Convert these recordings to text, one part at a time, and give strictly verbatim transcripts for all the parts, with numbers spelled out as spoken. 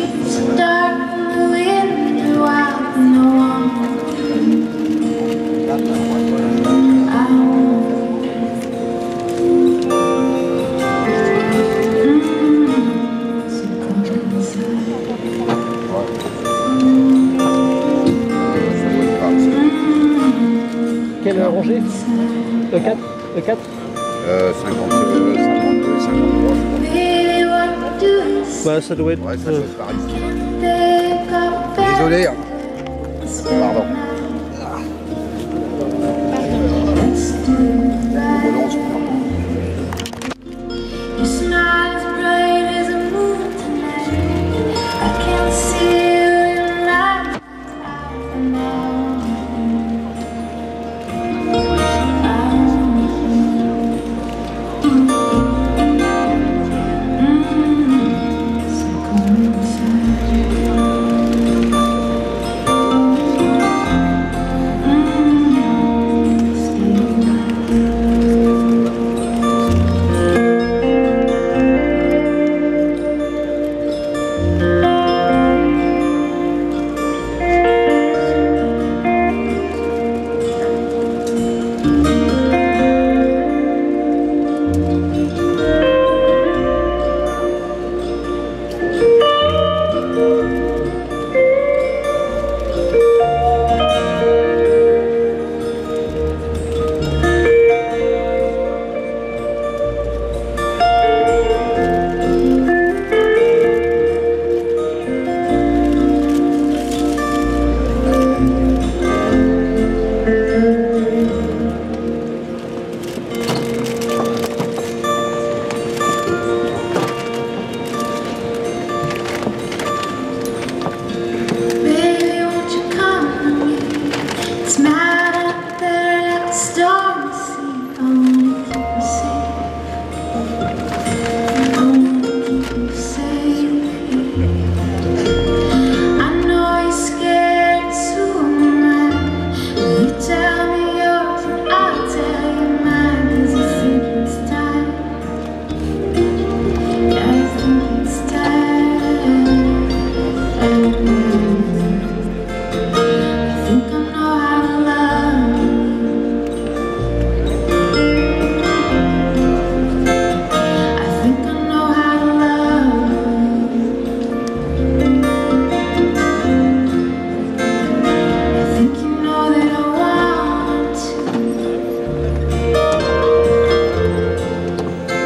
streets are dark and the wind blew out, no one. I won't. Mm-hmm. So come inside. Quelle rangée? Le quatre? Le quatre? Euh, cinquante-deux, cinquante-deux, cinquante-trois, je crois. Bah, ça doit être... Ouais, ça euh... doit être Paris. Désolé. Pardon.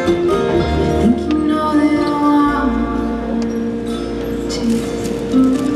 Think you know that I want to.